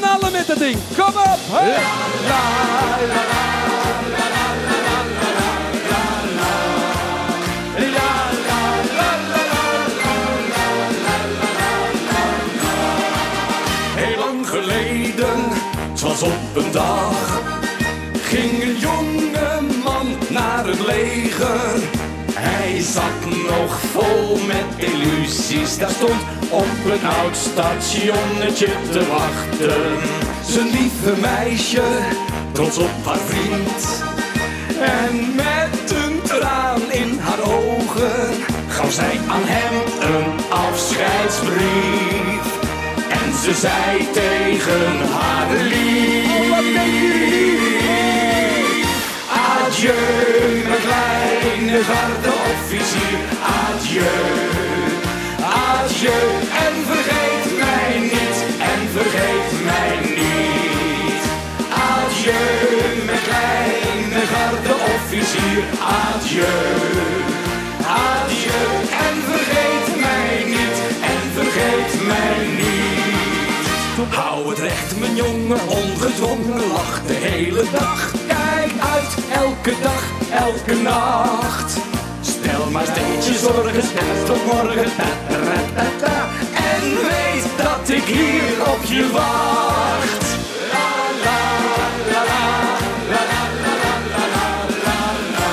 knallen met dat ding. Kom op. Hey. Heel lang geleden, het was op een dag, ging een jonge man naar het leger. Hij zat nog vol met illusies, daar stond op een oud stationnetje te wachten. Zijn lieve meisje, trots op haar vriend. En met een traan in haar ogen gaf zij aan hem een afscheidsbrief. En ze zei tegen haar lief: adieu, mijn kleine gardeofficier. Adieu, adieu, en vergeet mij niet, en vergeet mij niet. Adieu, mijn kleine gardeofficier. Adieu, adieu, en vergeet mij niet, en vergeet mij niet. Hou het recht, mijn jongen, ongedwongen, lach de hele dag. Kijk uit, elke dag, elke nacht. Stel maar steeds je zorgen, stel tot morgen, ta-ta-ra-ta-ta. En weet dat ik hier op je wacht. La la la la la la la la la la la.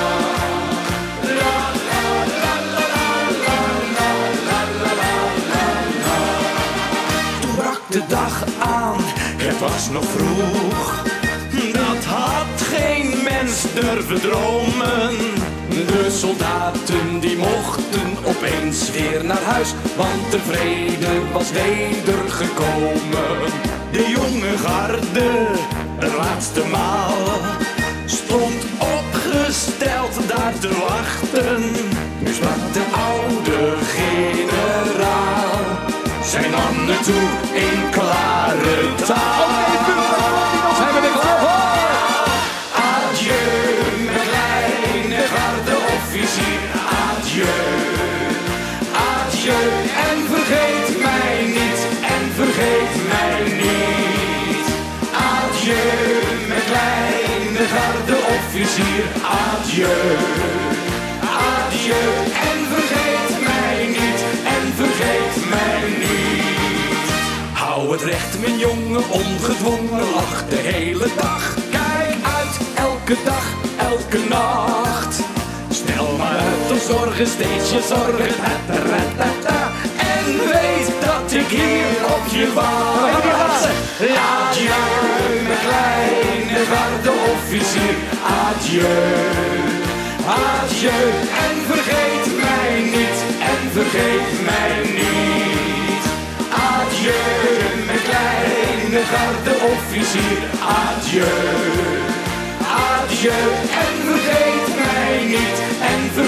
La la la la la la la la la la. Toen brak de dag aan, het was nog vroeg. Dat had geen mens durven dromen. De soldaten die mochten opeens weer naar huis, want de vrede was wedergekomen. De jonge garde, een laatste maal, stond opgesteld daar te wachten. Nu sprak de oude generaal zijn mannen toe in klare taal. Zijn we er klaar voor? Adieu, mijn kleine gardeofficier. Adieu, adieu, en vergeet mij niet, en vergeet mij niet. Adieu, mijn kleine gardeofficier. Adieu, adieu, en vergeet mij niet, en vergeet mij niet. Hou het recht, mijn jongen, ongedwongen, lach de hele dag. Kijk uit, elke dag, elke nacht. Stel maar uit de zorgen, steeds je zorgen, ta-ta-ra-ta-ta. En weet dat ik hier op je wacht. Adieu, mijn kleine gardeofficier. Adieu, adieu, en vergeet mij niet, en vergeet mij niet. Adieu, mijn kleine gardeofficier. Adieu, adieu, en vergeet mij niet, en